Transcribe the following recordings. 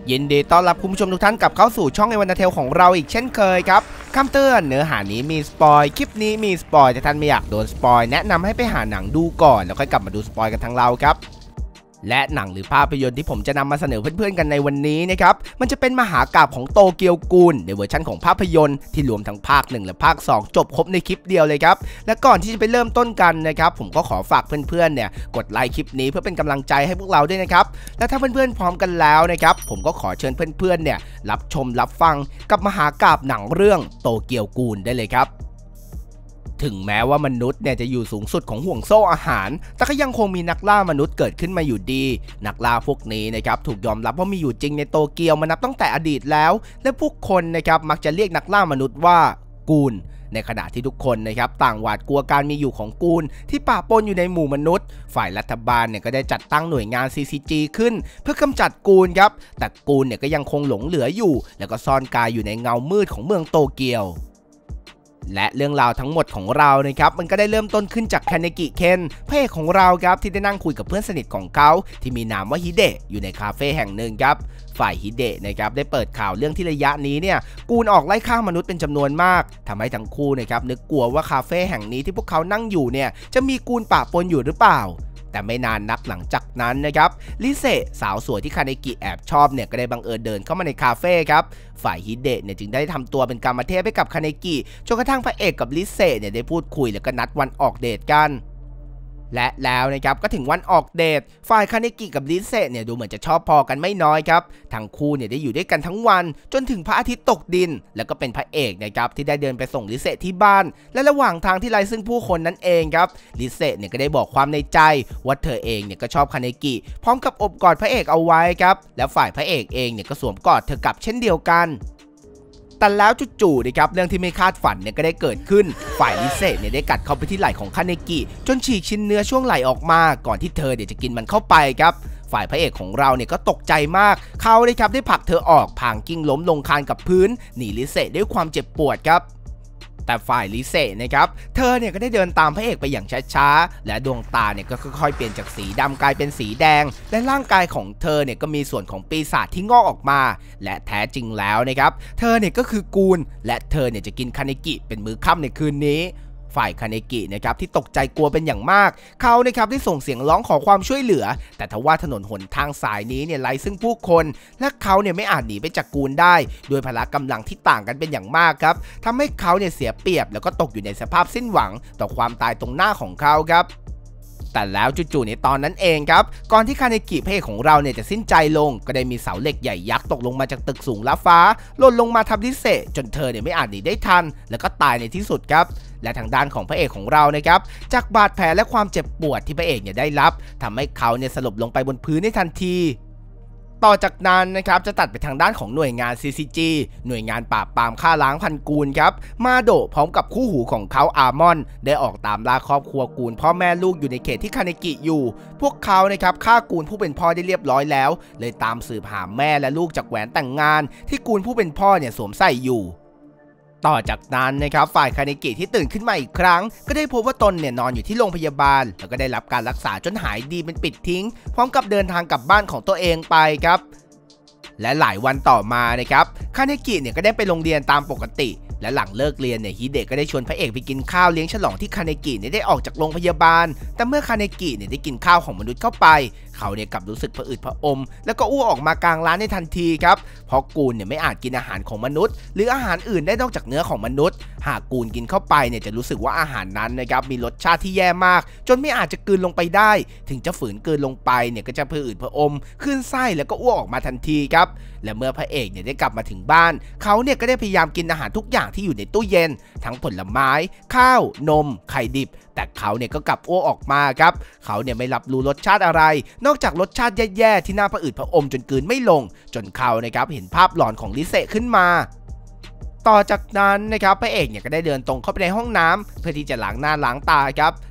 ยินดีต้อนรับคุณผู้ชมทุกท่านกลับเข้าสู่ช่องไอวันนาเทลของเราอีกเช่นเคยครับคำเตือนเนื้อหานี้มีสปอยคลิปนี้มีสปอยแต่ท่านไม่อยากโดนสปอยแนะนำให้ไปหาหนังดูก่อนแล้วค่อยกลับมาดูสปอยกันทางเราครับและหนังหรือภาพยนตร์ที่ผมจะนำมาเสนอเพื่อนๆกันในวันนี้นะครับมันจะเป็นมหากาพย์ของโตเกียวกูลในเวอร์ชันของภาพยนตร์ที่รวมทั้งภาค1และภาค2จบครบในคลิปเดียวเลยครับและก่อนที่จะไปเริ่มต้นกันนะครับผมก็ขอฝากเพื่อนๆเนี่ยกดไลค์คลิปนี้เพื่อเป็นกำลังใจให้พวกเราด้วยนะครับและถ้าเพื่อนๆพร้อมกันแล้วนะครับผมก็ขอเชิญเพื่อนๆเนี่ยรับชมรับฟังกับมหากาพย์หนังเรื่องโตเกียวกูลได้เลยครับถึงแม้ว่ามนุษย์เนี่ยจะอยู่สูงสุดของห่วงโซ่อาหารแต่ก็ยังคงมีนักล่ามนุษย์เกิดขึ้นมาอยู่ดีนักล่าพวกนี้นะครับถูกยอมรับว่ามีอยู่จริงในโตเกียวมานับตั้งแต่อดีตแล้วและผู้คนนะครับมักจะเรียกนักล่ามนุษย์ว่ากูลในขณะที่ทุกคนนะครับต่างหวาดกลัวการมีอยู่ของกูลที่ปะปนอยู่ในหมู่มนุษย์ฝ่ายรัฐบาลเนี่ยก็ได้จัดตั้งหน่วยงาน CCG ขึ้นเพื่อกำจัดกูลครับแต่กูลเนี่ยก็ยังคงหลงเหลืออยู่แล้วก็ซ่อนกายอยู่ในเงามืดของเมืองโตเกียวและเรื่องราวทั้งหมดของเรานะครับมันก็ได้เริ่มต้นขึ้นจากคาเนกิเคนพระเอกของเราครับที่ได้นั่งคุยกับเพื่อนสนิทของเขาที่มีนามว่าฮิเดะอยู่ในคาเฟ่แห่งหนึ่งครับฝ่ายฮิเดะนะครับได้เปิดข่าวเรื่องที่ระยะนี้เนี่ยกูลออกไล่ฆ่ามนุษย์เป็นจำนวนมากทำให้ทั้งคู่นะครับนึกกลัวว่าคาเฟ่แห่งนี้ที่พวกเขานั่งอยู่เนี่ยจะมีกูลปะปนอยู่หรือเปล่าแต่ไม่นานนักหลังจากนั้นนะครับลิเซสาวสวยที่คาเนกิแอบชอบเนี่ยก็ได้บังเอิญเดินเข้ามาในคาเฟ่ครับฝ่ายฮิเดะเนี่ยจึงได้ทำตัวเป็นกรรมเทพให้กับคาเนกิจนกระทั่งพระเอกกับลิเซเนี่ยได้พูดคุยแล้วก็นัดวันออกเดทกันและแล้วนะครับก็ถึงวันออกเดทฝ่ายคาเนกิกับลิเซเนี่ยดูเหมือนจะชอบพอกันไม่น้อยครับทั้งคู่เนี่ยได้อยู่ด้วยกันทั้งวันจนถึงพระอาทิตย์ตกดินแล้วก็เป็นพระเอกนะครับที่ได้เดินไปส่งลิเซที่บ้านและระหว่างทางที่ไร้ซึ่งผู้คนนั้นเองครับลิเซเนี่ยก็ได้บอกความในใจว่าเธอเองเนี่ยก็ชอบคาเนกิพร้อมกับอบกอดพระเอกเอาไว้ครับแล้วฝ่ายพระเอกเองเนี่ยก็สวมกอดเธอกลับเช่นเดียวกันแต่แล้วจู่ๆนะครับเรื่องที่ไม่คาดฝันเนี่ยก็ได้เกิดขึ้นฝ่ายลิเซเนี่ยได้กัดเข้าไปที่ไหล่ของคาเนกิจนฉีกชิ้นเนื้อช่วงไหล่ออกมาก่อนที่เธอเนี่ยจะกินมันเข้าไปครับฝ่ายพระเอกของเราเนี่ยก็ตกใจมากเขาเลยครับได้ผลักเธอออกพางกิ้งล้มลงคานกับพื้นหนีลิเซด้วยความเจ็บปวดครับแต่ฝ่ายลิเซนะครับเธอเนี่ยก็ได้เดินตามพระเอกไปอย่างช้าๆและดวงตาเนี่ยก็ค่อยๆเปลี่ยนจากสีดำกลายเป็นสีแดงและร่างกายของเธอเนี่ยก็มีส่วนของปีศาจที่งอกออกมาและแท้จริงแล้วนะครับเธอเนี่ยก็คือกูลและเธอเนี่ยจะกินคาเนกิเป็นมื้อค่ำในคืนนี้ฝ่ายคาเนกินะครับที่ตกใจกลัวเป็นอย่างมากเขานะครับได้ส่งเสียงร้องขอความช่วยเหลือแต่ทว่าถนนหนทางสายนี้เนี่ยไร้ซึ่งผู้คนและเขาเนี่ยไม่อาจหนีไปจากกูลได้โดยพละกำลังที่ต่างกันเป็นอย่างมากครับทำให้เขาเนี่ยเสียเปรียบแล้วก็ตกอยู่ในสภาพสิ้นหวังต่อความตายตรงหน้าของเขาครับแต่แล้วจู่ๆในตอนนั้นเองครับก่อนที่คาเนกิพระเอกของเราเนี่ยจะสิ้นใจลงก็ได้มีเสาเหล็กใหญ่ยักษ์ตกลงมาจากตึกสูงลับฟ้าหล่นลงมาทับลิเซจนเธอเนี่ยไม่อาจหนีได้ทันแล้วก็ตายในที่สุดครับและทางด้านของพระเอกของเรานะครับจากบาดแผลและความเจ็บปวดที่พระเอกเนี่ยได้รับทำให้เขาเนี่ยสลบลงไปบนพื้นในทันทีต่อจากนั้นนะครับจะตัดไปทางด้านของหน่วยงาน CCG หน่วยงานปราบปรามฆ่าล้างพันกูลครับมาโดะพร้อมกับคู่หูของเขาอาร์มอนได้ออกตามล่าครอบครัวกูลพ่อแม่ลูกอยู่ในเขตที่คาเนกิอยู่พวกเขานะครับฆ่ากูลผู้เป็นพ่อได้เรียบร้อยแล้วเลยตามสืบหาแม่และลูกจากแหวนแต่งงานที่กูลผู้เป็นพ่อเนี่ยสวมใส่อยู่ต่อจากนั้นนะครับฝ่ายคาเนกิที่ตื่นขึ้นมาอีกครั้งก็ได้พบว่าตนเนี่ยนอนอยู่ที่โรงพยาบาลแล้วก็ได้รับการรักษาจนหายดีเป็นปิดทิ้งพร้อมกับเดินทางกลับบ้านของตัวเองไปครับและหลายวันต่อมานะครับคาเนกิเนี่ยก็ได้ไปโรงเรียนตามปกติและหลังเลิกเรียนเนี่ยฮิเดะก็ได้ชวนพระเอกไปกินข้าวเลี้ยงฉลองที่คาเนกิเนี่ยได้ออกจากโรงพยาบาลแต่เมื่อคาเนกิเนี่ยได้กินข้าวของมนุษย์เข้าไปเขาเนี่ยกลับรู้สึกผะอืดผะอมแล้วก็อ้วกออกมากลางร้านในทันทีครับเพราะกูลเนี่ยไม่อาจกินอาหารของมนุษย์หรืออาหารอื่นได้นอกจากเนื้อของมนุษย์หากกูลกินเข้าไปเนี่ยจะรู้สึกว่าอาหารนั้นนะครับมีรสชาติที่แย่มากจนไม่อาจจะกลืนลงไปได้ถึงจะฝืนกลืนลงไปเนี่ยก็จะผะอืดผะอมขึ้นไส้แล้วก็อ้วกออกมาทันทีครับและเมื่อพระเอกเนี่ยได้กลับมาถึงบ้านเขาเนี่ยก็ได้พยายามกินอาหารทุกอย่างที่อยู่ในตู้เย็นทั้งผลไม้ข้าวนมไข่ดิบแต่เขาเนี่ยก็กลับอ้วกออกมาครับเขาเนี่ยไม่รับรู้รสชาติอะไรนอกจากรสชาติแย่ๆที่น่าผะอืดผะอมจนกลืนไม่ลงจนเขานะครับเห็นภาพหลอนของลิเซขึ้นมาต่อจากนั้นนะครับพระเอกเนี่ยก็ได้เดินตรงเข้าไปในห้องน้ำเพื่อที่จะล้างหน้าล้างตาครับ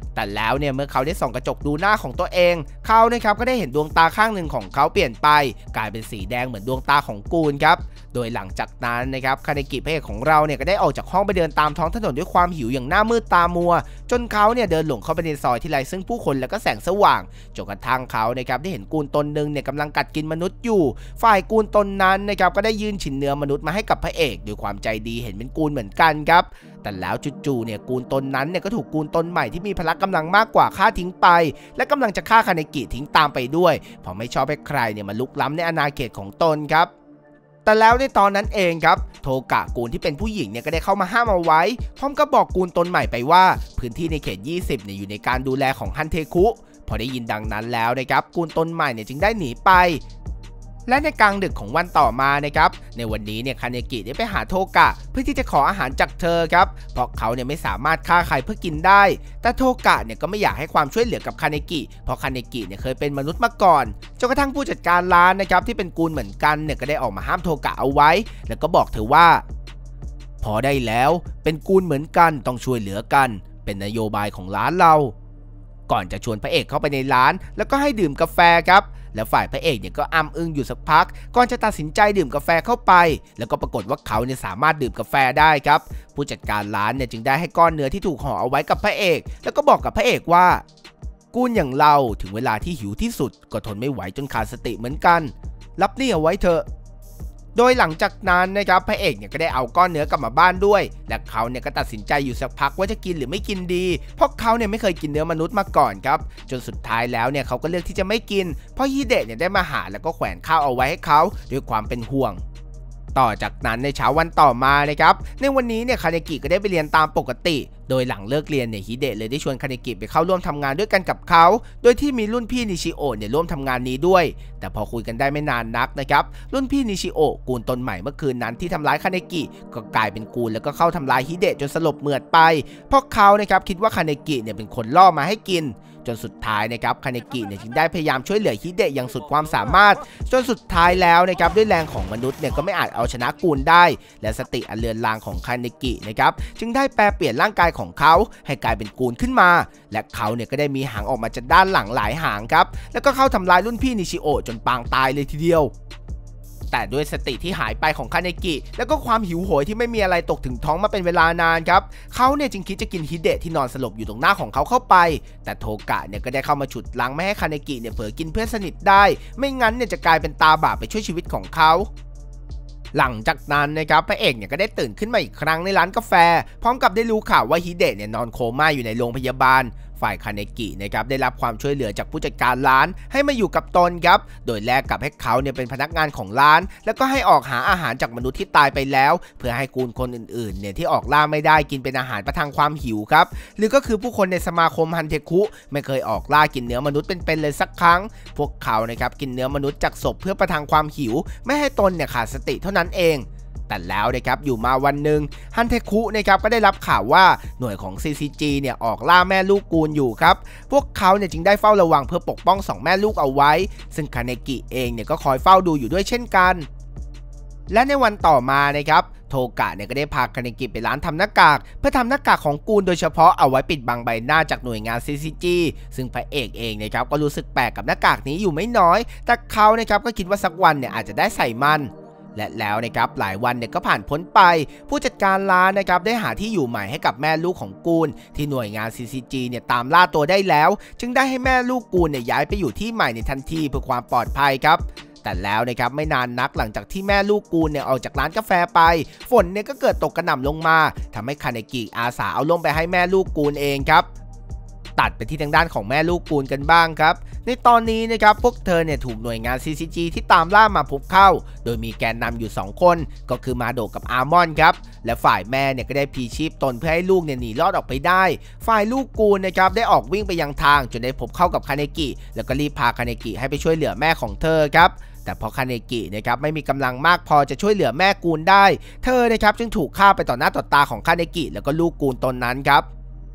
แต่แล้วเนี่ยเมื่อเขาได้ส่องกระจกดูหน้าของตัวเองเขานะครับก็ได้เห็นดวงตาข้างหนึ่งของเขาเปลี่ยนไปกลายเป็นสีแดงเหมือนดวงตาของกูนครับโดยหลังจากนั้นนะครับคาเนกิพระเอกของเราเนี่ยก็ได้ออกจากห้องไปเดินตามท้องถนนด้วยความหิวอย่างหน้ามืดตามัวจนเขาเนี่ยเดินหลงเข้าไปในซอยที่ไร้ซึ่งผู้คนแล้วก็แสงสว่างจนกระทั่งเขานะครับได้เห็นกูนตนหนึ่งเนี่ยกำลังกัดกินมนุษย์อยู่ฝ่ายกูนตนนั้นนะครับก็ได้ยื่นชิ้นเนื้อมนุษย์มาให้กับพระเอกด้วยความใจดีเห็นเป็นกูนเหมือนกันครับแต่แล้วจู่ๆเนี่ยกูนตนนั้นเนี่ยก็ถูกกูนตนใหม่ที่มีพละกำลังมากกว่าฆ่าทิ้งไปและกำลังจะฆ่าคาเนกิทิ้งตามไปด้วยเพราะไม่ชอบให้ใครเนี่ยมาลุกล้ำในอาณาเขตของตนครับแต่แล้วในตอนนั้นเองครับโทกะกูนที่เป็นผู้หญิงเนี่ยก็ได้เข้ามาห้ามเอาไว้พร้อมกับบอกกูนตนใหม่ไปว่าพื้นที่ในเขต20เนี่ยอยู่ในการดูแลของฮันเทคุพอได้ยินดังนั้นแล้วนะครับกูนตนใหม่เนี่ยจึงได้หนีไปและในกลางดึกของวันต่อมานะครับในวันนี้เนี่ยคาเนกิได้ไปหาโทกะเพื่อที่จะขออาหารจากเธอครับเพราะเขาเนี่ยไม่สามารถฆ่าใครเพื่อกินได้แต่โทกะเนี่ยก็ไม่อยากให้ความช่วยเหลือกับคาเนกิเพราะคาเนกิเนี่ยเคยเป็นมนุษย์มาก่อนจนกระทั่งผู้จัดการร้านนะครับที่เป็นกูนเหมือนกันเนี่ยก็ได้ออกมาห้ามโทกะเอาไว้แล้วก็บอกเธอว่าพอได้แล้วเป็นกูนเหมือนกันต้องช่วยเหลือกันเป็นนโยบายของร้านเราก่อนจะชวนพระเอกเข้าไปในร้านแล้วก็ให้ดื่มกาแฟครับแล้วฝ่ายพระเอกเนี่ยก็อ้ำอึ้งอยู่สักพักก่อนจะตัดสินใจดื่มกาแฟเข้าไปแล้วก็ปรากฏว่าเขาเนี่ยสามารถดื่มกาแฟได้ครับผู้จัดการร้านเนี่ยจึงได้ให้ก้อนเนื้อที่ถูกห่อเอาไว้กับพระเอกแล้วก็บอกกับพระเอกว่ากูนอย่างเราถึงเวลาที่หิวที่สุดก็ทนไม่ไหวจนขาดสติเหมือนกันรับนี่เอาไว้เถอะโดยหลังจากนั้นนะครับพระเอกเนี่ยก็ได้เอาก้อนเนื้อกลับมาบ้านด้วยและเขาเนี่ยก็ตัดสินใจอยู่สักพักว่าจะกินหรือไม่กินดีเพราะเขาเนี่ยไม่เคยกินเนื้อมนุษย์มาก่อนครับจนสุดท้ายแล้วเนี่ยเขาก็เลือกที่จะไม่กินเพราะฮิเดะเนี่ยได้มาหาแล้วก็แขวนข้าวเอาไว้ให้เขาด้วยความเป็นห่วงต่อจากนั้นในเช้าวันต่อมานะครับในวันนี้เนี่ยคาเนกิก็ได้ไปเรียนตามปกติโดยหลังเลิกเรียนเนี่ยฮิเดะเลยได้ชวนคาเนกิไปเข้าร่วมทำงานด้วยกันกับเขาโดยที่มีรุ่นพี่นิชิโอะเนี่ยร่วมทำงานนี้ด้วยแต่พอคุยกันได้ไม่นานนักนะครับรุ่นพี่นิชิโอะกูนตนใหม่เมื่อคืนนั้นที่ทำร้ายคาเนกิก็กลายเป็นกูนแล้วก็เข้าทำร้ายฮิเดะจนสลบเหมือดไปเพราะเขานะครับคิดว่าคาเนกิเนี่ยเป็นคนล่อมาให้กินจนสุดท้ายนะครับคาเนกิเนี่ยจึงได้พยายามช่วยเหลือฮิเดะอย่างสุดความสามารถจนสุดท้ายแล้วนะครับด้วยแรงของมนุษย์เนี่ยก็ไม่อาจเอาชนะกูนได้และสติอันเลือนลางของคาเนกินะครับจึงได้แปลเปลี่ยนร่างกายของเขาให้กลายเป็นกูนขึ้นมาและเขาเนี่ยก็ได้มีหางออกมาจากด้านหลังหลายหางครับแล้วก็เข้าทำลายรุ่นพี่นิชิโอะจนปางตายเลยทีเดียวแต่ด้วยสติที่หายไปของคาเนกิแล้วก็ความหิวโหยที่ไม่มีอะไรตกถึงท้องมาเป็นเวลานานครับเขาเนี่ยจึงคิดจะกินฮิเดะที่นอนสลบอยู่ตรงหน้าของเขาเข้าไปแต่โทกะเนี่ยก็ได้เข้ามาฉุดล้างไม่ให้คาเนกิเนี่ยเผลอกินเพื่อนสนิทได้ไม่งั้นเนี่ยจะกลายเป็นตาบาปไปช่วยชีวิตของเขาหลังจากนั้นนะครับพระเอกเนี่ยก็ได้ตื่นขึ้นมาอีกครั้งในร้านกาแฟพร้อมกับได้รู้ข่าวว่าฮิเดะเนี่ยนอนโคม่าอยู่ในโรงพยาบาลฝ่ายคาเนกินะครับได้รับความช่วยเหลือจากผู้จัดการร้านให้มาอยู่กับตนครับโดยแลกกับให้เขาเนี่ยเป็นพนักงานของร้านแล้วก็ให้ออกหาอาหารจากมนุษย์ที่ตายไปแล้วเพื่อให้กูนคนอื่นๆเนี่ยที่ออกล่าไม่ได้กินเป็นอาหารประทังความหิวครับหรือก็คือผู้คนในสมาคมฮันเทคุไม่เคยออกล่ากินเนื้อมนุษย์เป็นเลยสักครั้งพวกเขานะครับกินเนื้อมนุษย์จากศพเพื่อประทังความหิวไม่ให้ตนเนี่ยขาดสติเท่านั้นเองแต่แล้วนะครับอยู่มาวันหนึ่งฮันเทคุนะครับก็ได้รับข่าวว่าหน่วยของ CCG เนี่ยออกล่าแม่ลูกกูนอยู่ครับพวกเขาเนี่ยจึงได้เฝ้าระวังเพื่อปกป้อง2แม่ลูกเอาไว้ซึ่งคาเนกิเองเนี่ยก็คอยเฝ้าดูอยู่ด้วยเช่นกันและในวันต่อมานะครับโทกะเนี่ยก็ได้พาคาเนกิไปร้านทำหน้ากากเพื่อทำหน้ากากของกูนโดยเฉพาะเอาไว้ปิดบังใบหน้าจากหน่วยงาน CCG ซึ่งพระเอกเองนะครับก็รู้สึกแปลกกับหน้ากากนี้อยู่ไม่น้อยแต่เขานะครับก็คิดว่าสักวันเนี่ยอาจจะได้ใส่มันและแล้วนะครับหลายวันเนี่ยก็ผ่านพ้นไปผู้จัดการร้านนะครับได้หาที่อยู่ใหม่ให้กับแม่ลูกของกูนที่หน่วยงาน CCG เนี่ยตามล่าตัวได้แล้วจึงได้ให้แม่ลูกกูนเนี่ยย้ายไปอยู่ที่ใหม่ในทันทีเพื่อความปลอดภัยครับแต่แล้วนะครับไม่นานนักหลังจากที่แม่ลูกกูนเนี่ยออกจากร้านกาแฟไปฝนเนี่ยก็เกิดตกกระหน่ำลงมาทำให้คาเนกิอาสาเอาลงไปให้แม่ลูกกูนเองครับตัดไปที่ทางด้านของแม่ลูกกูนกันบ้างครับในตอนนี้นะครับพวกเธอเนี่ยถูกหน่วยงาน CCG ที่ตามล่ามาพบเข้าโดยมีแกนนำอยู่2คนก็คือมาโดกับอาร์มอนครับและฝ่ายแม่เนี่ยก็ได้พลีชีพตนเพื่อให้ลูกเนี่ยหนีรอดออกไปได้ฝ่ายลูกกูนนะครับได้ออกวิ่งไปยังทางจนได้พบเข้ากับคาเนกิแล้วก็รีบพาคาเนกิให้ไปช่วยเหลือแม่ของเธอครับแต่พอคาเนกินะครับไม่มีกำลังมากพอจะช่วยเหลือแม่กูนได้เธอนะครับจึงถูกฆ่าไปต่อหน้าต่อตาของคาเนกิแล้วก็ลูกกูนตนนั้นครับ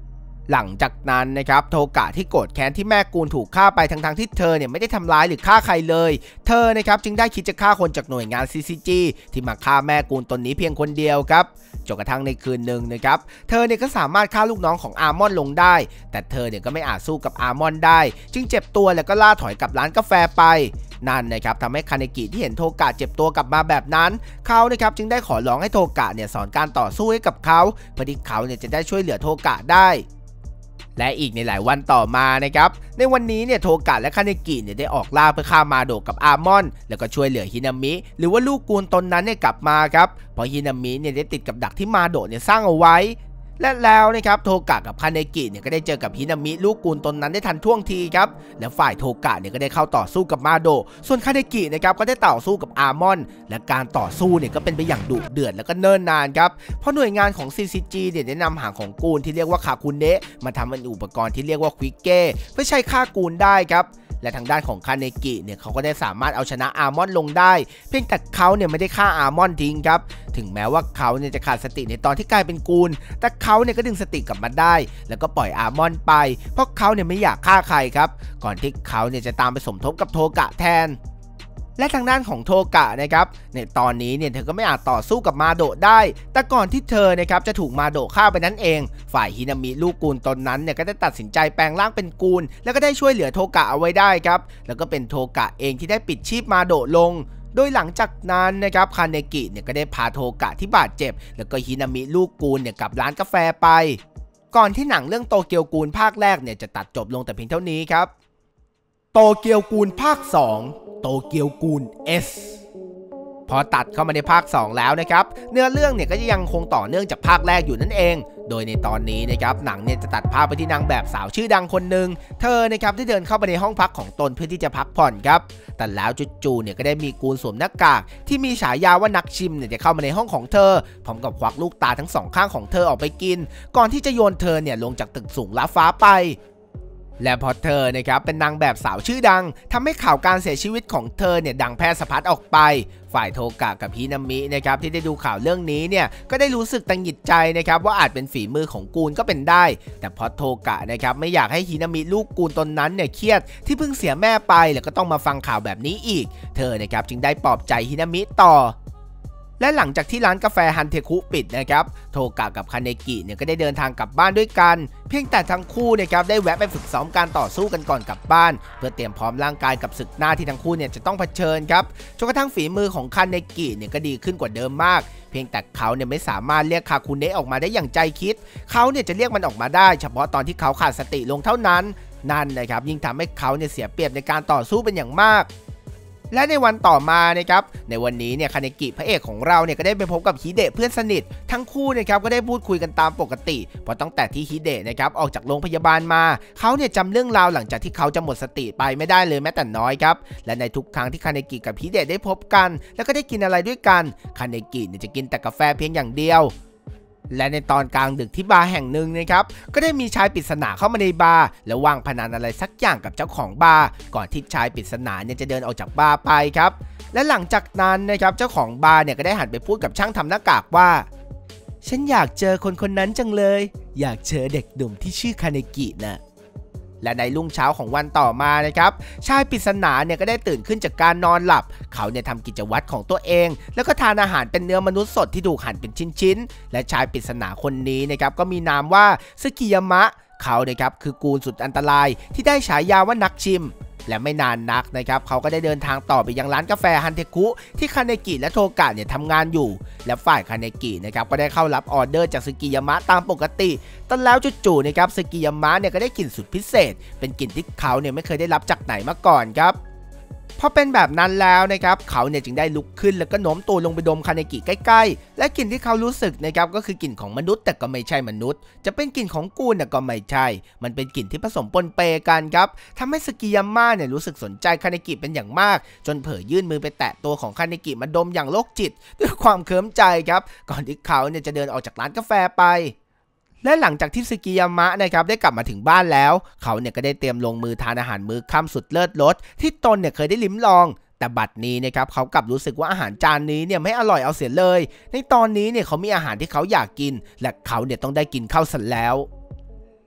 หลังจากนั้นนะครับโทกะที่โกรธแค้นที่แม่กูลถูกฆ่าไปทั้งที่เธอเนี่ยไม่ได้ทำร้ายหรือฆ่าใครเลยเธอนะครับจึงได้คิดจะฆ่าคนจากหน่วยงาน CCG ที่มาฆ่าแม่กูลตนนี้เพียงคนเดียวครับจนกระทั่งในคืนหนึ่งนะครับเธอเนี่ยก็สามารถฆ่าลูกน้องของอาร์มอนลงได้แต่เธอเนี่ยก็ไม่อาจสู้กับอาร์มอนได้จึงเจ็บตัวแล้วก็ล่าถอยกลับร้านกาแฟไปนั่นนะครับทำให้คาเนกิที่เห็นโทกะเจ็บตัวกลับมาแบบนั้นเขานะครับจึงได้ขอร้องให้โทกะเนี่ยสอนการต่อสู้ให้กับเขาเพื่อที่เขาเนี่ยจะได้ช่วยเหลือโทกะได้และอีกในหลายวันต่อมานะครับในวันนี้เนี่ยโทกะและคาเนกิเนี่ยได้ออกล่าเพื่อฆ่ามาโดะกับอาร์มอนแล้วก็ช่วยเหลือฮินามิหรือว่าลูกกูลตนนั้นเนี่ยกลับมาครับเพราะฮินามิเนี่ยได้ติดกับดักที่มาโดะเนี่ยสร้างเอาไว้และแล้วนะครับโทกะกับคาเนกิเนี่ยก็ได้เจอกับฮินามิลูกกูลตนนั้นได้ทันท่วงทีครับและฝ่ายโทกะเนี่ยก็ได้เข้าต่อสู้กับมาโดะส่วนคาเนกินะครับก็ได้ต่อสู้กับอาร์มอนและการต่อสู้เนี่ยก็เป็นไปอย่างดุเดือดแล้วก็เนิ่นนานครับเพราะหน่วยงานของ CCG เนี่ยได้นำหางของกูลที่เรียกว่าคาคุเนะมาทำเป็นอุปกรณ์ที่เรียกว่าควิกเก้เพื่อใช้ฆ่ากูลได้ครับและทางด้านของคาเนกิเนี่ยเขาก็ได้สามารถเอาชนะอาร์มอนลงได้เพียงแต่เขาเนี่ยไม่ได้ฆ่าอาร์มอนทิ้งครับถึงแม้ว่าเขาเนี่ยจะขาดสติในตอนที่กลายเป็นกูลแต่เขาเนี่ยก็ดึงสติกลับมาได้แล้วก็ปล่อยอาร์มอนไปเพราะเขาเนี่ยไม่อยากฆ่าใครครับก่อนที่เขาเนี่ยจะตามไปสมทบกับโทกะแทนและทางด้านของโทกะนะครับในตอนนี้เนี่ยเธอก็ไม่อาจต่อสู้กับมาโดะได้แต่ก่อนที่เธอนะครับจะถูกมาโดะฆ่าไปนั้นเองฝ่ายฮินามิลูกกูลตนนั้นเนี่ยก็ได้ตัดสินใจแปลงร่างเป็นกูลแล้วก็ได้ช่วยเหลือโทกะเอาไว้ได้ครับแล้วก็เป็นโทกะเองที่ได้ปิดชีพมาโดะลงโดยหลังจากนั้นนะครับคาเนกิเนี่ยก็ได้พาโทกะที่บาดเจ็บแล้วก็ฮินามิลูกกูลเนี่ยกลับร้านกาแฟไปก่อนที่หนังเรื่องโตเกียวกูลภาคแรกเนี่ยจะตัดจบลงแต่เพียงเท่านี้ครับโตเกียวกูลภาค2โตเกียวกูล S พอตัดเข้ามาในภาค2แล้วนะครับเนื้อเรื่องเนี่ยก็ยังคงต่อเนื่องจากภาคแรกอยู่นั่นเองโดยในตอนนี้นะครับหนังเนี่ยจะตัดภาพไปที่นางแบบสาวชื่อดังคนหนึ่งเธอนะครับได้เดินเข้าไปในห้องพักของตนเพื่อที่จะพักผ่อนครับแต่แล้วจู่ๆเนี่ยก็ได้มีกูลสวมหน้ากากที่มีฉายาว่านักชิมเนี่ยจะเข้ามาในห้องของเธอพร้อมกับควักลูกตาทั้งสองข้างของเธอออกไปกินก่อนที่จะโยนเธอเนี่ยลงจากตึกสูงลับฟ้าไปและพอเธอนะครับเป็นนางแบบสาวชื่อดังทำให้ข่าวการเสียชีวิตของเธอเนี่ยดังแพร่สะพัดออกไปฝ่ายโทกะกับฮินามินะครับที่ได้ดูข่าวเรื่องนี้เนี่ยก็ได้รู้สึกตังหงิดใจนะครับว่าอาจเป็นฝีมือของกูลก็เป็นได้แต่พอโทกะนะครับไม่อยากให้ฮินามิลูกกูลตนนั้นเนี่ยเครียดที่เพิ่งเสียแม่ไปแล้วก็ต้องมาฟังข่าวแบบนี้อีกเธอนะครับจึงได้ปลอบใจฮินามิต่อและหลังจากที่ร้านกาแฟฮันเทคุปิดนะครับโทกะกับคาเนกิเนี่ยก็ได้เดินทางกลับบ้านด้วยกันเพียงแต่ทั้งคู่นะครับได้แวะไปฝึกซ้อมการต่อสู้กันก่อนกลับบ้านเพื่อเตรียมพร้อมร่างกายกับศึกหน้าที่ทั้งคู่เนี่ยจะต้องเผชิญครับจนกระทั่งฝีมือของคาเนกิเนี่ยก็ดีขึ้นกว่าเดิมมากเพียงแต่เขาเนี่ยไม่สามารถเรียกคาคุเนะออกมาได้อย่างใจคิดเขาเนี่ยจะเรียกมันออกมาได้เฉพาะตอนที่เขาขาดสติลงเท่านั้นนั่นนะครับยิ่งทำให้เขาเนี่ยเสียเปรียบในการต่อสู้เป็นอย่างมากและในวันต่อมานะครับในวันนี้เนี่ยคาเนกิพระเอกของเราเนี่ยก็ได้ไปพบกับฮิเดะเพื่อนสนิททั้งคู่นะครับก็ได้พูดคุยกันตามปกติเพราะตั้งแต่ที่ฮิเดะนะครับออกจากโรงพยาบาลมาเขาเนี่ยจำเรื่องราวหลังจากที่เขาจะหมดสติไปไม่ได้เลยแม้แต่น้อยครับและในทุกครั้งที่คาเนกิกับฮิเดะได้พบกันแล้วก็ได้กินอะไรด้วยกันคาเนกิเนี่ยจะกินแต่กาแฟเพียงอย่างเดียวและในตอนกลางดึกที่บาร์แห่งหนึ่งนะครับก็ได้มีชายปริศนาเข้ามาในบาร์แล้ววางพนันอะไรสักอย่างกับเจ้าของบาร์ก่อนที่ชายปริศนาเนี่ยจะเดินออกจากบาร์ไปครับและหลังจากนั้นนะครับเจ้าของบาร์เนี่ยก็ได้หันไปพูดกับช่างทำหน้ากากว่าฉันอยากเจอคนคนนั้นจังเลยอยากเจอเด็กหนุ่มที่ชื่อคาเนกินะและในรุ่งเช้าของวันต่อมานะครับชายปริศนาเนี่ยก็ได้ตื่นขึ้นจากการนอนหลับเขาเนี่ยทำกิจวัตรของตัวเองแล้วก็ทานอาหารเป็นเนื้อมนุษย์สดที่ถูกหั่นเป็นชิ้นๆและชายปริศนาคนนี้นะครับก็มีนามว่าซึกิยามะเขานะครับคือกูลสุดอันตรายที่ได้ฉายาว่านักชิมและไม่นานนักนะครับเขาก็ได้เดินทางต่อไปยังร้านกาแฟฮันเทคุที่คาเนกิและโทกะเนี่ยทำงานอยู่และฝ่ายคาเนกินะครับก็ได้เข้ารับออเดอร์จากซึกิยามะตามปกติแต่แล้วจู่ๆนะครับซึกิยามะเนี่ยก็ได้กลิ่นสุดพิเศษเป็นกลิ่นที่เขาเนี่ยไม่เคยได้รับจากไหนมาก่อนครับพอเป็นแบบนั้นแล้วนะครับเขาเนี่ยจึงได้ลุกขึ้นแล้วก็โน้มตัวลงไปดมคาเนกิใกล้ๆและกลิ่นที่เขารู้สึกนะครับก็คือกลิ่นของมนุษย์แต่ก็ไม่ใช่มนุษย์จะเป็นกลิ่นของกูลแต่ก็ไม่ใช่มันเป็นกลิ่นที่ผสมปนเปกันครับทำให้ซึกิยามะเนี่ยรู้สึกสนใจคาเนกิเป็นอย่างมากจนเผยยื่นมือไปแตะตัวของคาเนกิมาดมอย่างโรคจิตด้วยความเคิมใจครับก่อนที่เขาเนี่ยจะเดินออกจากร้านกาแฟไปและหลังจากที่ซึกิยามะนะครับได้กลับมาถึงบ้านแล้วเขาเนี่ยก็ได้เตรียมลงมือทานอาหารมื้อค่ำสุดเลิศรสที่ตนเนี่ยเคยได้ลิ้มลองแต่บัดนี้นะครับเขากลับรู้สึกว่าอาหารจานนี้เนี่ยไม่อร่อยเอาเสียเลยในตอนนี้เนี่ยเขามีอาหารที่เขาอยากกินและเขาเนี่ยต้องได้กินข้าวซะแล้ว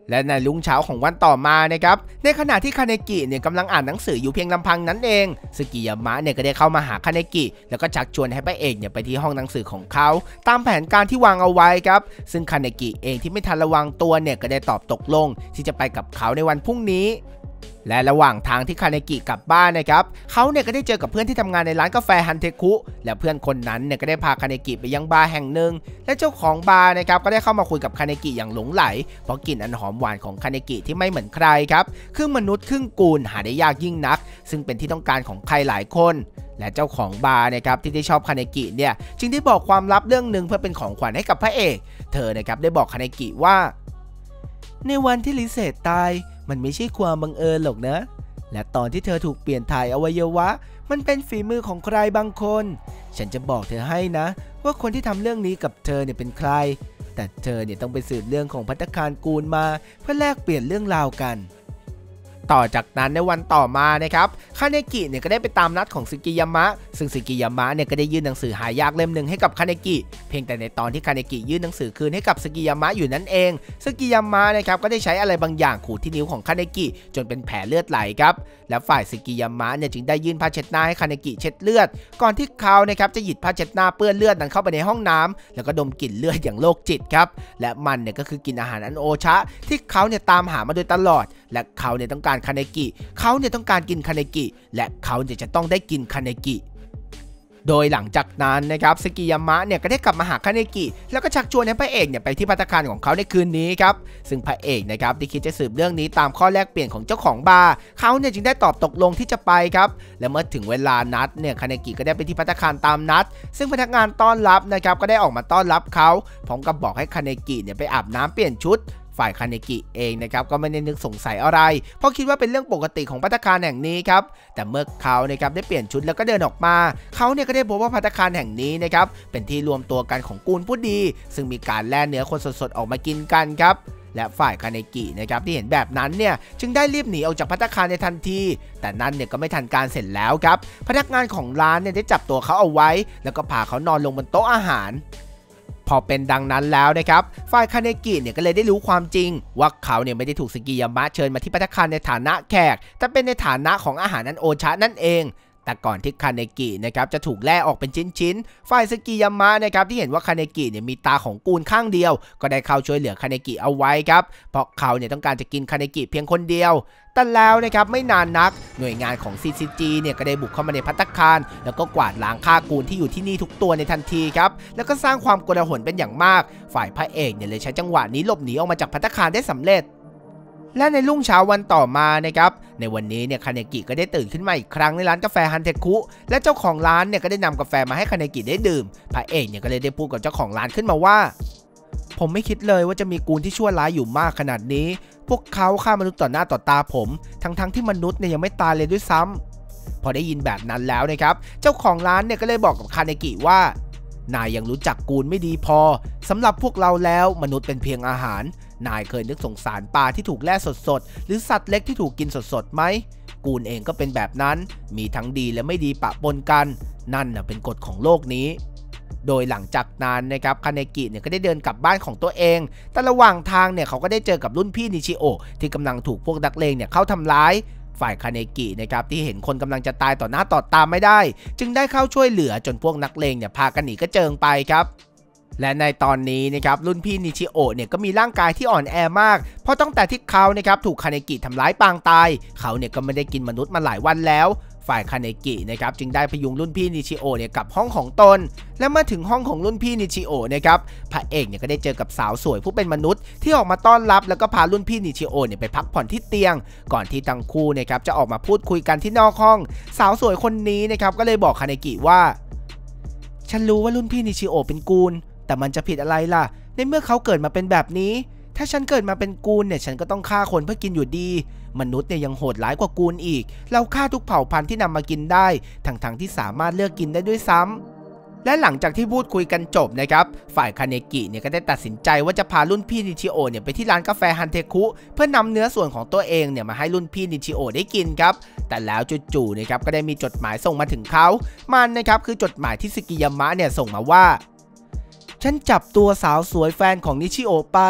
และในรุ่งเช้าของวันต่อมานะครับในขณะที่คาเนกิเนี่ยกำลังอ่านหนังสืออยู่เพียงลำพังนั้นเองซึกิยามะเนี่ยก็ได้เข้ามาหาคาเนกิแล้วก็ชักชวนให้พระเอกเนี่ยไปที่ห้องหนังสือของเขาตามแผนการที่วางเอาไว้ครับซึ่งคาเนกิเองที่ไม่ทันระวังตัวเนี่ยก็ได้ตอบตกลงที่จะไปกับเขาในวันพรุ่งนี้และระหว่างทางที่คาเนกิกลับบ้านนะครับเขาเนี่ยก็ได้เจอกับเพื่อนที่ทำงานในร้านกาแฟฮันเทคุและเพื่อนคนนั้นเนี่ยก็ได้พาคาเนกิไปยังบาร์แห่งหนึ่งและเจ้าของบาร์นะครับก็ได้เข้ามาคุยกับคาเนกิอย่างหลงไหลเพราะกลิ่นอันหอมหวานของคาเนกิที่ไม่เหมือนใครครับครึ่งมนุษย์ครึ่งกูลหาได้ยากยิ่งนักซึ่งเป็นที่ต้องการของใครหลายคนและเจ้าของบาร์นะครับที่ได้ชอบคาเนกิเนี่ยจึงได้บอกความลับเรื่องหนึ่งเพื่อเป็นของขวัญให้กับพระเอกเธอนะครับได้บอกคาเนกิว่าในวันที่ลิเซตตายมันไม่ใช่ความบังเอิญหรอกนะและตอนที่เธอถูกเปลี่ยนถ่ายอวัยวะมันเป็นฝีมือของใครบางคนฉันจะบอกเธอให้นะว่าคนที่ทำเรื่องนี้กับเธอเนี่ยเป็นใครแต่เธอเนี่ยต้องไปสืบเรื่องของภัตตาคารกูลมาเพื่อแลกเปลี่ยนเรื่องราวกันต่อจากนั้นในวันต่อมานะครับคาเนกิเนี่ยก็ได้ไปตามนัดของซึกิยามะซึ่งซึกิยามะเนี่ยก็ได้ยื่นหนังสือหายากเล่มหนึ่งให้กับคาเนกิเพียงแต่ในตอนที่คาเนกิยื่นหนังสือคืนให้กับซึกิยามะอยู่นั่นเองซึกิยามะนะครับก็ได้ใช้อะไรบางอย่างขูดที่นิ้วของคาเนกิจนเป็นแผลเลือดไหลครับและฝ่ายซึกิยามะเนี่ยจึงได้ยื่นผ้าเช็ดหน้าให้คาเนกิเช็ดเลือดก่อนที่เขานะครับจะหยิบผ้าเช็ดหน้าเปื้อนเลือดนั้นเข้าไปในห้องน้ำแล้วก็ดมกลิ่นเลือดอย่างโรคจิตครับและมันเนี่ยก็คือกลิ่นอาหารอันโอชะที่เขาเนี่ยตามหามาโดยตลอดและเขาเนี่ยต้องการคาเนกิเขาเนี่ยต้องการกินคาเนกิและเขาเนี่ยจะต้องได้กินคาเนกิโดยหลังจากนั้นนะครับซึกิยามะเนี่ยก็ได้กลับมาหาคาเนกิแล้วก็ชักชวนให้พระเอกเนี่ยไปที่ภัตตาคารของเขาในคืนนี้ครับซึ่งพระเอกนะครับที่คิดจะสืบเรื่องนี้ตามข้อแลกเปลี่ยนของเจ้าของบาร์เขาเนี่ยจึงได้ตอบตกลงที่จะไปครับและเมื่อถึงเวลานัดเนี่ยคาเนกิก็ได้ไปที่ภัตตาคารตามนัดซึ่งพนักงานต้อนรับนะครับก็ได้ออกมาต้อนรับเขาพร้อมกับบอกให้คาเนกิเนี่ยไปอาบน้ำเปลี่ยนชุดฝ่ายคาเนกิเองนะครับก็ไม่ได้นึกสงสัยอะไรเพราะคิดว่าเป็นเรื่องปกติของภัตตาคารแห่งนี้ครับแต่เมื่อเขานะครับได้เปลี่ยนชุดแล้วก็เดินออกมาเขาเนี่ยก็ได้พบว่าภัตตาคารแห่งนี้นะครับเป็นที่รวมตัวกันของกูลผู้ดีซึ่งมีการแล่เนื้อคนสดๆออกมากินกันครับและฝ่ายคาเนกินะครับที่เห็นแบบนั้นเนี่ยจึงได้รีบหนีออกจากภัตตาคารในทันทีแต่นั่นเนี่ยก็ไม่ทันการเสร็จแล้วครับพนักงานของร้านเนี่ยได้จับตัวเขาเอาไว้แล้วก็พาเขานอนลงบนโต๊ะอาหารพอเป็นดังนั้นแล้วนะครับฝ่ายคาเนกิเนี่ยก็เลยได้รู้ความจริงว่าเขาเนี่ยไม่ได้ถูกซึกิยามะเชิญมาที่ภัตตาคารในฐานะแขกแต่เป็นในฐานะของอาหารอันโอชะนั่นเองแต่ก่อนที่คาเนกินะครับจะถูกแล่ออกเป็นชิ้นๆฝ่ายซึกิยามะนะครับที่เห็นว่าคาเนกิเนี่ยมีตาของกูลข้างเดียวก็ได้เข้าช่วยเหลือคาเนกิเอาไว้ครับเพราะเขาเนี่ยต้องการจะกินคาเนกิเพียงคนเดียวแต่แล้วนะครับไม่นานนักหน่วยงานของ CCG เนี่ยก็ได้บุกเข้ามาในภัตตาคารแล้วก็กวาดล้างฆ่ากูลที่อยู่ที่นี่ทุกตัวในทันทีครับแล้วก็สร้างความโกลาหลเป็นอย่างมากฝ่ายพระเอกเนี่ยเลยใช้จังหวะนี้หลบหนีออกมาจากภัตตาคารได้สำเร็จและในรุ่งเช้าวันต่อมานะครับในวันนี้เนี่ยคาเนกิก็ได้ตื่นขึ้นมาอีกครั้งในร้านกาแฟฮันเทคุและเจ้าของร้านเนี่ยก็ได้นำกาแฟมาให้คาเนกิได้ดื่มพระเอกเนี่ยก็เลยได้พูดกับเจ้าของร้านขึ้นมาว่าผมไม่คิดเลยว่าจะมีกูลที่ชั่วร้ายอยู่มากขนาดนี้พวกเขาฆ่ามนุษย์ต่อหน้าต่อตาผมทั้งที่มนุษย์เนี่ยยังไม่ตายเลยด้วยซ้ำพอได้ยินแบบนั้นแล้วนะครับเจ้าของร้านเนี่ยก็เลยบอกกับคาเนกิว่านายยังรู้จักกูลไม่ดีพอสำหรับพวกเราแล้วมนุษย์เป็นเพียงอาหารนายเคยนึกสงสารปลาที่ถูกแล่สดๆหรือสัตว์เล็กที่ถูกกินสดๆไหมกูลเองก็เป็นแบบนั้นมีทั้งดีและไม่ดีปะปนกันนั่นน่ะเป็นกฎของโลกนี้โดยหลังจากนั้นนะครับคาเนกิเนี่ยก็ได้เดินกลับบ้านของตัวเองแต่ระหว่างทางเนี่ยเขาก็ได้เจอกับรุ่นพี่นิชิโอะที่กำลังถูกพวกนักเลงเนี่ยเข้าทำร้ายฝ่ายคาเนกินะครับที่เห็นคนกำลังจะตายต่อหน้าต่อตาไม่ได้จึงได้เข้าช่วยเหลือจนพวกนักเลงเนี่ยพากันหนีกระเจิงไปครับและในตอนนี้นะครับรุ่นพี่นิชิโอะเนี่ยก็มีร่างกายที่อ่อนแอมากเพราะตั้งแต่ที่เขานะครับถูกคาเนกิทำร้ายปางตายเขาเนี่ยก็ไม่ได้กินมนุษย์มาหลายวันแล้วฝ่ายคาเนกินะครับจึงได้พยุงรุ่นพี่นิชิโอะเนี่ยกลับห้องของตนและเมื่อถึงห้องของรุ่นพี่นิชิโอะนะครับพระเอกเนี่ยก็ได้เจอกับสาวสวยผู้เป็นมนุษย์ที่ออกมาต้อนรับแล้วก็พารุ่นพี่นิชิโอะเนี่ยไปพักผ่อนที่เตียงก่อนที่ทั้งคู่นะครับจะออกมาพูดคุยกันที่นอกห้องสาวสวยคนนี้นะครับก็เลยบอกคาเนกิว่าฉันรู้ว่ารุ่นพี่นิชิโอะเป็นกูลแต่มันจะผิดอะไรล่ะในเมื่อเขาเกิดมาเป็นแบบนี้ถ้าฉันเกิดมาเป็นกูลเนี่ยฉันก็ต้องฆ่าคนเพื่อกินอยู่ดีมนุษย์เนี่ยยังโหดร้ายกว่ากูลอีกเราฆ่าทุกเผ่าพันธุ์ที่นำมากินได้ทั้งที่สามารถเลือกกินได้ด้วยซ้ำและหลังจากที่พูดคุยกันจบนะครับฝ่ายคาเนกิเนี่ยก็ได้ตัดสินใจว่าจะพารุ่นพี่นิชิโอะเนี่ยไปที่ร้านกาแฟฮันเทคุเพื่อนำเนื้อส่วนของตัวเองเนี่ยมาให้รุ่นพี่นิชิโอะได้กินครับแต่แล้วจู่ๆนะครับก็ได้มีจดหมายส่งมาถึงเขามันนะครับคือจดหมายที่ซึกิยามะเนี่ยส่งมาว่าฉันจับตัวสาวสวยแฟนของนิชิโอะไป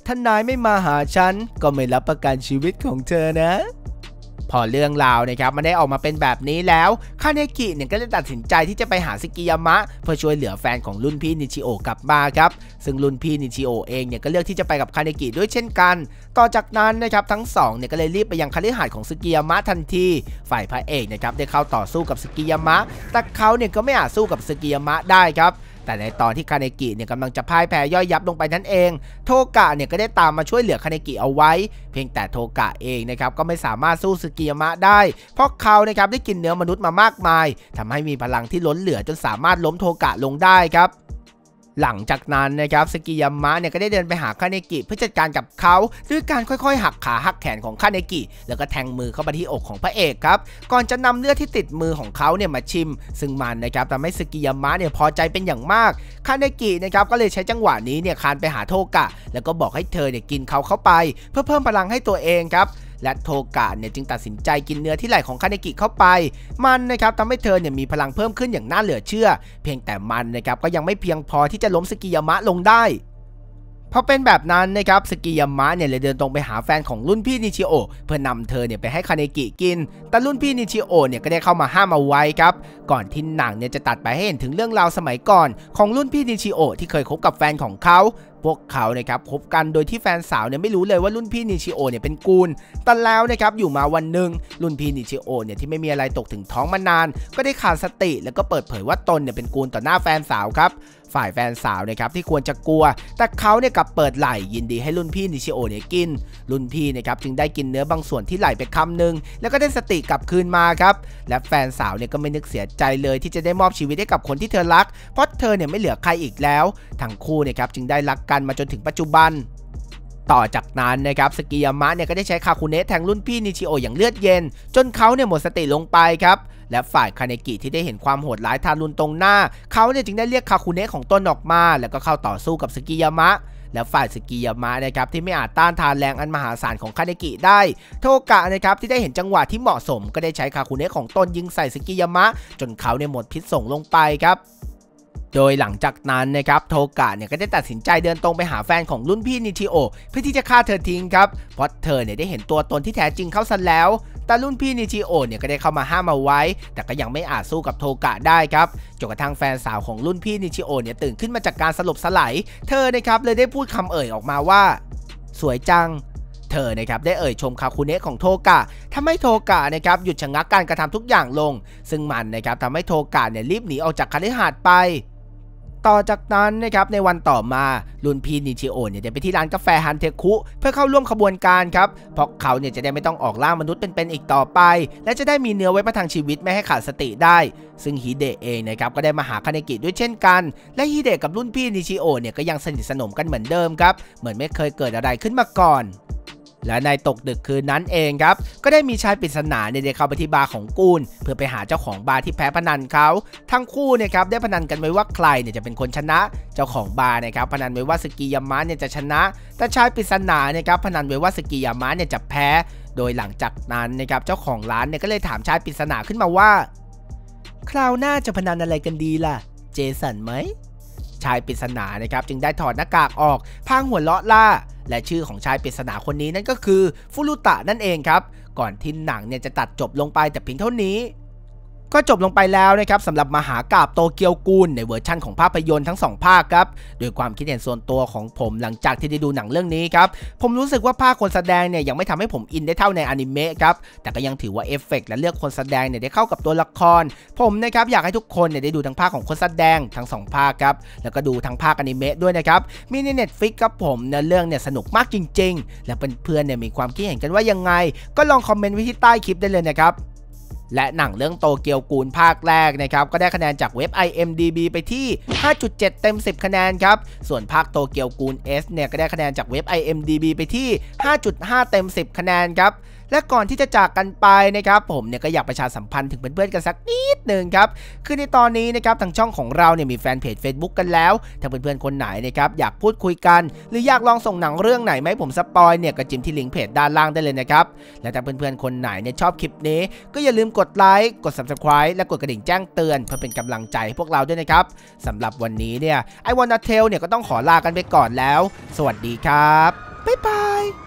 ถ้านายไม่มาหาฉันก็ไม่รับประกันชีวิตของเธอนะพอเรื่องราวนะครับมันได้ออกมาเป็นแบบนี้แล้วคาเนกิเนี่ยก็เลยตัดสินใจที่จะไปหาซึกิยามะเพื่อช่วยเหลือแฟนของรุ่นพี่นิชิโอะกลับมาครับซึ่งรุ่นพี่นิชิโอะเองเนี่ยก็เลือกที่จะไปกับคาเนกิด้วยเช่นกันต่อจากนั้นนะครับทั้งสองเนี่ยก็เลยรีบไปยังคฤหาสน์ของซึกิยามะทันทีฝ่ายพระเอกนะครับได้เข้าต่อสู้กับซึกิยามะแต่เขาเนี่ยก็ไม่อาจสู้กับซึกิยามะได้ครับแต่ในตอนที่คาเนกิเนี่ยกำลังจะพ่ายแพ้ย่อยยับลงไปนั่นเองโทกะเนี่ยก็ได้ตามมาช่วยเหลือคาเนกิเอาไว้เพียงแต่โทกะเองนะครับก็ไม่สามารถสู้ซึกิยามะได้เพราะเขานะครับได้กินเนื้อมนุษย์มามากมายทำให้มีพลังที่ล้นเหลือจนสามารถล้มโทกะลงได้ครับหลังจากนั้นนะครับซึกิยามะเนี่ยก็ได้เดินไปหาคาเนกิเพื่อจัดการกับเขาด้วยการค่อยๆหักขาหักแขนของคาเนกิแล้วก็แทงมือเข้าไปที่อกของพระเอกครับก่อนจะนำเลือดที่ติดมือของเขาเนี่ยมาชิมซึ่งมันนะครับทำให้ซึกิยามะเนี่ยพอใจเป็นอย่างมากคาเนกินะครับก็เลยใช้จังหวะนี้เนี่ยคานไปหาโทกะแล้วก็บอกให้เธอเนี่ยกินเขาเข้าไปเพื่อเพิ่มพลังให้ตัวเองครับและโทกะเนี่ยจึงตัดสินใจกินเนื้อที่ไหล่ของคาเนกิเข้าไปมันนะครับทำให้เธอเนี่ยมีพลังเพิ่มขึ้นอย่างน่าเหลือเชื่อเพียงแต่มันนะครับก็ยังไม่เพียงพอที่จะล้มซึกิยามะลงได้พอเป็นแบบนั้นนะครับซึกิยามะเนี่ยเลยเดินตรงไปหาแฟนของรุ่นพี่นิชิโอะเพื่อนำเธอเนี่ยไปให้คาเนกิกินแต่รุ่นพี่นิชิโอะเนี่ยก็ได้เข้ามาห้ามเอาไว้ครับก่อนที่หนังเนี่ยจะตัดไปให้เห็นถึงเรื่องราวสมัยก่อนของรุ่นพี่นิชิโอะที่เคยคบกับแฟนของเขาพวกเขานะครับคบกันโดยที่แฟนสาวเนี่ยไม่รู้เลยว่ารุ่นพี่นิชิโอะเนี่ยเป็นกูลแต่แล้วนะครับอยู่มาวันหนึ่งรุ่นพี่นิชิโอะเนี่ยที่ไม่มีอะไรตกถึงท้องมานานก็ได้ขาดสติแล้วก็เปิดเผยว่าตนเนี่ยเป็นกูลต่อหน้าแฟนสาวครับฝ่ายแฟนสาวนะครับที่ควรจะกลัวแต่เขาเนี่ยกลับเปิดไหล่ยินดีให้รุ่นพี่นิชิโอะเนี่ยกินรุ่นพี่นะครับจึงได้กินเนื้อบางส่วนที่ไหล่ไปคำหนึ่งแล้วก็ได้สติกลับคืนมาครับและแฟนสาวเนี่ยก็ไม่นึกเสียใจเลยที่จะได้มอบชีวิตให้กับคนที่เธอรักเพราะเธอเนี่ยไม่เหลือใครอีกแล้วทั้งคู่นะครับจึงได้รักกันมาจนถึงปัจจุบันต่อจากนั้นนะครับซึกิยามะเนี่ยก็ได้ใช้คาคุเนะแทงรุ่นพี่นิชิโอะอย่างเลือดเย็นจนเขาเนี่ยหมดสติลงไปครับและฝ่ายคาเนกิที่ได้เห็นความโหดร้ายทารุณตรงหน้าเขาเนี่ยจึงได้เรียกคาคุเนะของตนออกมาแล้วก็เข้าต่อสู้กับซึกิยามะและฝ่ายซึกิยามะนะครับที่ไม่อาจต้านทานแรงอันมหาศาลของคาเนกิได้โทกะนะครับที่ได้เห็นจังหวะที่เหมาะสมก็ได้ใช้คาคุเนะของตนยิงใส่ซึกิยามะจนเขาเนี่ยหมดพิษสงลงไปครับโดยหลังจากนั้นนะครับโทกะเนี่ยก็ได้ตัดสินใจเดินตรงไปหาแฟนของรุ่นพี่นิชิโอะเพื่อที่จะฆ่าเธอทิ้งครับเพราะเธอเนี่ยได้เห็นตัวตนที่แท้จริงเข้าซะแล้วแต่รุ่นพี่นิชิโอะเนี่ยก็ได้เข้ามาห้ามเอาไว้แต่ก็ยังไม่อาจสู้กับโทกะได้ครับจนกระทั่งแฟนสาวของรุ่นพี่นิชิโอะเนี่ยตื่นขึ้นมาจากการสลบสลายเธอนะครับเลยได้พูดคำเอ่ยออกมาว่าสวยจังเธอนะครับได้เอ่ยชมคาคุเนะของโทกะทำให้โทกะนะครับหยุดชะงักการกระทำทุกอย่างลงซึ่งมันนะครับทำให้โทกะเนี่ยรีบหนีออกจากคฤหาสน์ไปต่อจากนั้นนะครับในวันต่อมารุ่นพี่นิชิโอะเนี่ยจะไปที่ร้านกาแฟฮันเทคุเพื่อเข้าร่วมขบวนการครับเพราะเขาเนี่ยจะได้ไม่ต้องออกล่ามนุษย์เป็นอีกต่อไปและจะได้มีเนื้อไว้ประทังชีวิตไม่ให้ขาดสติได้ซึ่งฮิเดะเองนะครับก็ได้มาหาคาเนกิด้วยเช่นกันและฮิเดะกับรุ่นพี่นิชิโอะเนี่ยก็ยังสนิทสนมกันเหมือนเดิมครับเหมือนไม่เคยเกิดอะไรขึ้นมาก่อนและในตกดึกคืนนั้นเองครับก็ได้มีชายปริศนาเนี่ยได้เข้าไปที่บาร์ของกูลเพื่อไปหาเจ้าของบาร์ที่แพ้พนันเขาทั้งคู่นะครับได้พนันกันไว้ว่าใครเนี่ยจะเป็นคนชนะเจ้าของบาร์นะครับพนันไว้ว่าซึกิยามะเนี่ยจะชนะแต่ชายปริศนานะครับพนันไว้ว่าซึกิยามะเนี่ยจะแพ้โดยหลังจากนั้นนะครับเจ้าของร้านเนี่ยก็เลยถามชายปริศนาขึ้นมาว่าคราวหน้าจะพนันอะไรกันดีล่ะเจสันไหมชายปริศนานะครับจึงได้ถอดหน้ากากออกพางหัวเราะล่าและชื่อของชายปริศนาคนนี้นั่นก็คือฟุรุตะนั่นเองครับก่อนที่หนังเนี่ยจะตัดจบลงไปแต่เพียงเท่านี้ก็จบลงไปแล้วนะครับสำหรับมหากาพย์โตเกียวกูลในเวอร์ชั่นของภาพยนตร์ทั้ง2ภาคครับโดยความคิดเห็นส่วนตัวของผมหลังจากที่ได้ดูหนังเรื่องนี้ครับผมรู้สึกว่าภาคคนแสดงเนี่ยยังไม่ทำให้ผมอินได้เท่าในอนิเมะครับแต่ก็ยังถือว่าเอฟเฟกต์และเลือกคนแสดงเนี่ยได้เข้ากับตัวละครผมนะครับอยากให้ทุกคนเนี่ยได้ดูทั้งภาคของคนแสดงทั้ง2ภาคครับแล้วก็ดูทั้งภาคอนิเมะด้วยนะครับมีใน Netflix ครับผมเนื้อเรื่องเนี่ยสนุกมากจริงๆและเพื่อนๆเนี่ยมีความคิดเห็นกันว่ายังไงก็ลองคอมเมนต์ไว้ที่ใต้คลิปได้เลยนะครับและหนังเรื่องโตเกียวกูลภาคแรกนะครับก็ได้คะแนนจากเว็บ IMDB ไปที่ 5.7 เต็ม 10 คะแนนครับส่วนภาคโตเกียวกูล S เนี่ยก็ได้คะแนนจากเว็บ IMDB ไปที่ 5.5 เต็ม 10 คะแนนครับและก่อนที่จะจากกันไปนะครับผมเนี่ยก็อยากประชาสัมพันธ์ถึงเพื่อนๆกันสักนิดหนึ่งครับคือในตอนนี้นะครับทางช่องของเราเนี่ยมีแฟนเพจ Facebook กันแล้วถ้าเพื่อนๆคนไหนนะครับอยากพูดคุยกันหรืออยากลองส่งหนังเรื่องไหนไหมผมสปอยเนี่ยก็จิ้มที่ลิงก์เพจด้านล่างได้เลยนะครับและถ้าเพื่อนๆคนไหนเนี่ยชอบคลิปนี้ก็อย่าลืมกดไลค์กด Subscribe และกดกระดิ่งแจ้งเตือนเพื่อเป็นกำลังใจให้พวกเราด้วยนะครับสำหรับวันนี้เนี่ยI Wanna Tellเนี่ยก็ต้องขอลากันไปก่อนแล้วสวัสดีครับบ๊ายบาย